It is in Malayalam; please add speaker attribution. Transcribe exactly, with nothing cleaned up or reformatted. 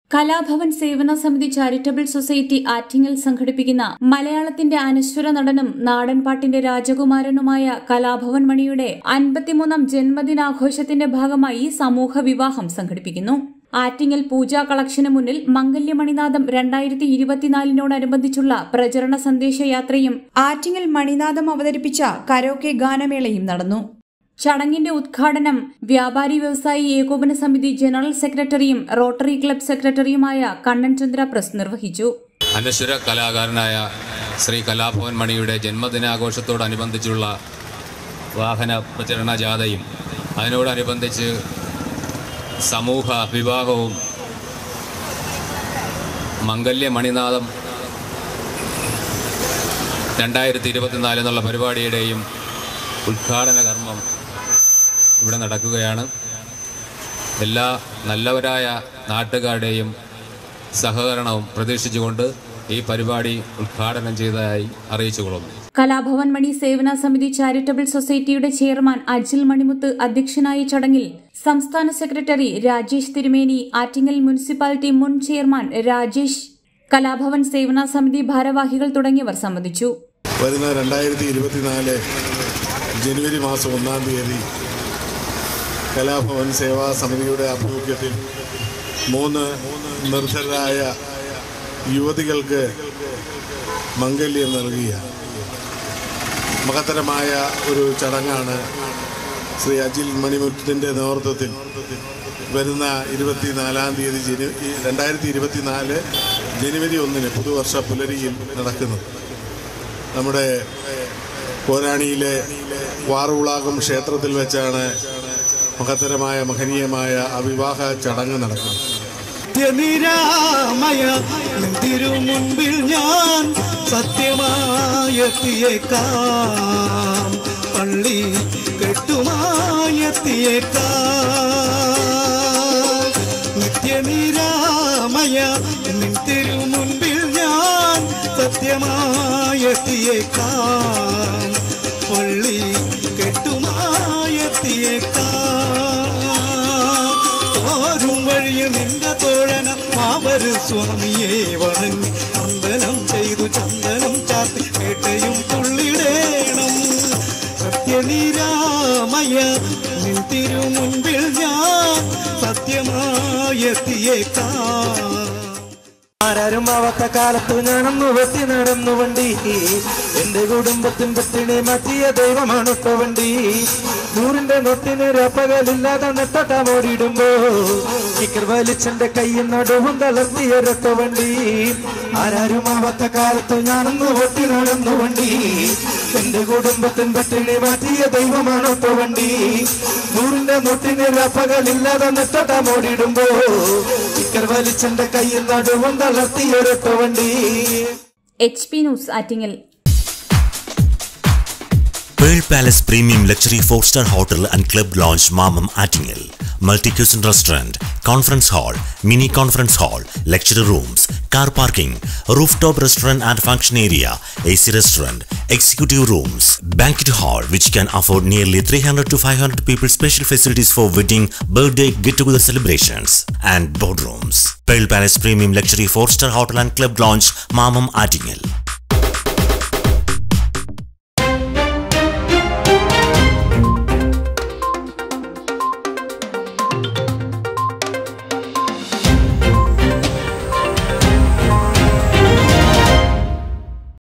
Speaker 1: കലാഭവൻ സേവന സമിതി ചാരിറ്റബിൾ സൊസൈറ്റി ആറ്റിങ്ങൽ സംഘടിപ്പിക്കുന്ന മലയാളത്തിന്റെ അനശ്വര നടനും നാടൻപാട്ടിന്റെ രാജകുമാരനുമായ കലാഭവൻ മണിയുടെ അൻപത്തിമൂന്നാം ജന്മദിനാഘോഷത്തിന്റെ ഭാഗമായി സമൂഹ വിവാഹം സംഘടിപ്പിക്കുന്നു. ആറ്റിങ്ങൽ പൂജാ കളക്ഷന് മുന്നിൽ മംഗല്യമണിനാഥം രണ്ടായിരത്തി ഇരുപത്തിനാലിനോടനുബന്ധിച്ചുള്ള പ്രചരണ സന്ദേശയാത്രയും ആറ്റിങ്ങൽ മണിനാഥം അവതരിപ്പിച്ച കരോക്കെ ഗാനമേളയും നടന്നു. ചടങ്ങിന്റെ ഉദ്ഘാടനം വ്യാപാരി വ്യവസായി ഏകോപന സമിതി ജനറൽ സെക്രട്ടറിയും റോട്ടറി ക്ലബ് സെക്രട്ടറിയുമായ കണ്ണൻ ചന്ദ്ര പ്രസ് നിർവഹിച്ചു.
Speaker 2: അനശ്വര കലാകാരനായ ശ്രീ കലാഭവൻ മണിയുടെ ജന്മദിനാഘോഷത്തോടനുബന്ധിച്ചുള്ള വാഹന പ്രചരണ ജാഥയും അതിനോടനുബന്ധിച്ച് സമൂഹ വിവാഹവും മംഗല്യമണിനാഥം രണ്ടായിരത്തി ഇരുപത്തിനാല് എന്നുള്ള പരിപാടിയുടെയും ഉദ്ഘാടന കർമ്മം ഇവിടെ നടക്കുകയാണ്. എല്ലാ നല്ലവരായ നാട്ടുകാരുടെയും സഹകരണവും പ്രതീക്ഷിച്ചുകൊണ്ട് ഈ പരിപാടി ഉദ്ഘാടനം ചെയ്തതായി അറിയിച്ചുകൊള്ളുന്നു.
Speaker 1: കലാഭവൻ മണി സേവന സമിതി ചാരിറ്റബിൾ സൊസൈറ്റിയുടെ ചെയർമാൻ അജിൽ മണിമുത്ത് അധ്യക്ഷനായ ചടങ്ങിൽ സംസ്ഥാന സെക്രട്ടറി രാജേഷ് തിരുമേനി, ആറ്റിങ്ങൽ മുനിസിപ്പാലിറ്റി മുൻ ചെയർമാൻ രാജേഷ്, കലാഭവൻ സേവന സമിതി ഭാരവാഹികൾ തുടങ്ങിയവർ സംബന്ധിച്ചു.
Speaker 3: വരുന്ന രണ്ടായിരത്തി ഇരുപത്തിനാല് ജനുവരി മാസം ഒന്നാം തീയതി കലാഭവൻ സേവാ സമിതിയുടെ ആഭിമുഖ്യത്തിൽ മൂന്ന് നിർധരായ യുവതികൾക്ക് മംഗല്യം നൽകിയ മഹത്തരമായ ഒരു ചടങ്ങാണ് ശ്രീ അജിൽ മണിമുത്തിൻ്റെ നേതൃത്വത്തിൽ വരുന്ന ഇരുപത്തിനാലാം തീയതി ജനു രണ്ടായിരത്തി ഇരുപത്തിനാല് ജനുവരി ഒന്നിന് പുതുവർഷ പുലരിയിൽ നടക്കുന്നത്. നമ്മുടെ പോരാണിയിലെ വാറുളാകം ക്ഷേത്രത്തിൽ വെച്ചാണ് മഹത്തരമായ മഹനീയമായ അവിവാഹ ചടങ്ങ് നടക്കുന്നത്.
Speaker 4: മുൻപിൽ ഞാൻ സത്യമായെത്തിയേക്കാം, പള്ളി കെട്ടുമായെത്തിയേക്കാം. നിത്യനിരാമയ നിൻ തിരു മുൻപിൽ ഞാൻ സത്യമായെത്തിയേക്കാം, പള്ളി കെട്ടുമായെത്തിയേക്കാം. ഓരും വഴിയും നിന്റെ തോഴന മാവരു സ്വാമിയെ വണങ്ങി ചന്ദനം ചെയ്തു ചന്ദനം ചാത്തി കേട്ടയും തുള്ളിടേണം. സത്യനിരാമയ നിൻ തിരു മുൻപിൽ ഞാൻ സത്യമായെത്തിയേക്കാം. ആരാരും ആവാത്ത കാലത്ത് ഞാനൊന്നു വെട്ടി നടന്നു വണ്ടി, എന്റെ കുടുംബത്തിൻ പട്ടിണി മാറ്റിയ ദൈവമാണ് വണ്ടി. നൂറിന്റെ നൊട്ടിന് രപ്പകലില്ലാതെ നെട്ടോടിടുമ്പോ കിക്കർ വലിച്ചെന്റെ കയ്യിൽ നടുവും തളർത്തിയൊരൊട്ട വണ്ടി. ആരാരും ആവാത്ത കാലത്ത് ഞാനൊന്നു വെട്ടി നടന്നു വണ്ടി, എന്റെ കുടുംബത്തിൻ പട്ടിണി മാറ്റിയ ദൈവമാണ് വണ്ടി. നൂറിന്റെ നൊട്ടിന് രപ്പകലില്ലാതെ നെട്ടോടിടുമ്പോ കിക്കർ വലിച്ചെന്റെ കയ്യിൽ നടുവും തളർത്തിയൊരൊട്ട വണ്ടി.
Speaker 1: H P news Attingal.
Speaker 5: Pearl Palace Premium Luxury four star Hotel and Club Lounge Mamam Attingel. Multi-cuisine restaurant, conference hall, mini conference hall, lecture rooms, car parking, rooftop restaurant and function area, A C restaurant, executive rooms, banquet hall which can afford nearly three hundred to five hundred people, special facilities for wedding, birthday, get-together celebrations and boardrooms. Pearl Palace Premium Luxury four star Hotel and Club Lounge Mamam Attingel.